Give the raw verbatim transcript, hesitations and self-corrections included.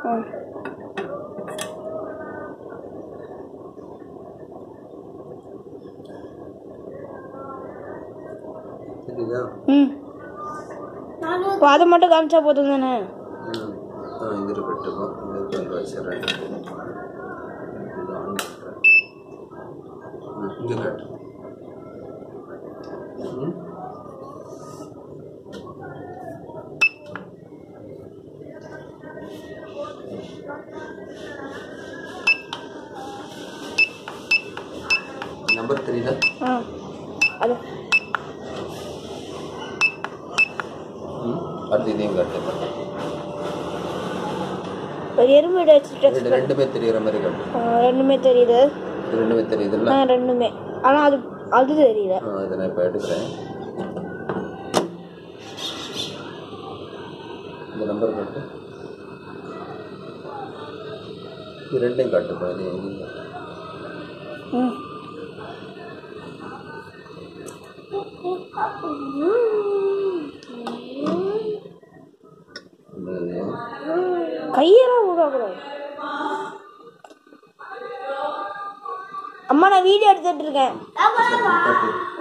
ம் அதை மட்டும் காமிச்சா போதும் தானே? இது இருக்கட்டும், இங்கே வச்சிடறேன். இங்கே காட்டு. நம்பர் தெரியுதா? அது அடுத்து இதையும் காட்டு. எறும்பு ரெண்டுமே தெரியுற மாதிரி காட்டு. ரெண்டுமே தெரியுது. ரெண்டுமே தெரியுதுல்ல? ரெண்டுமே. ஆனால் அது அது தெரியல. இதை நான் இப்போ எடுக்கிறேன். இந்த நம்பர் காட்டு. இது ரெண்டையும் காட்டுப்பா. இது எங்கேயும் காட்டு. ம் கையெல்லாம் விடக்கூடாது. அம்மா நான் வீடியோ எடுத்துட்டு இருக்கேன்.